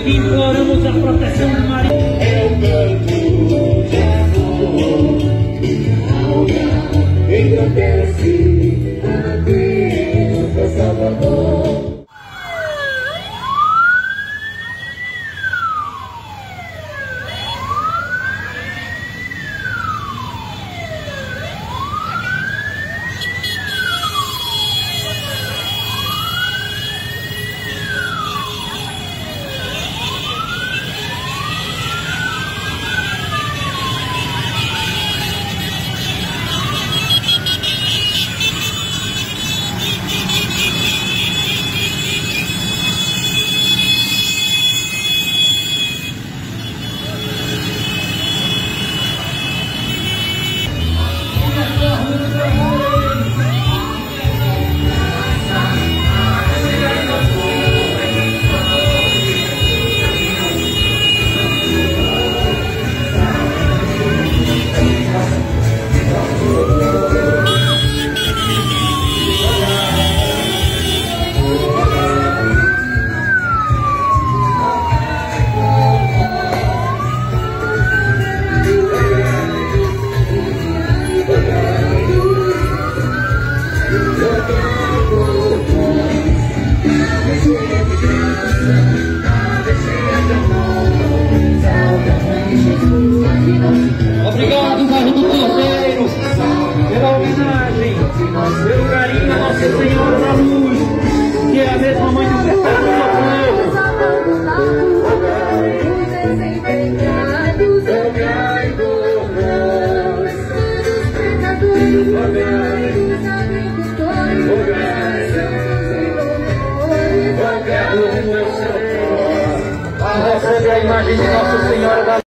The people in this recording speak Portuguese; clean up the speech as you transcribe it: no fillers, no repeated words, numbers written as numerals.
que imploramos a proteção de Maria. É o canto de amor, engrandece a Cristo Salvador. Obrigado, bairro do Cordeiro, pela homenagem, pelo carinho a Nossa Senhora da Luz, que é a mesma mãe do perpétuo socorro. Recebe a imagem de Nossa Senhora da Luz.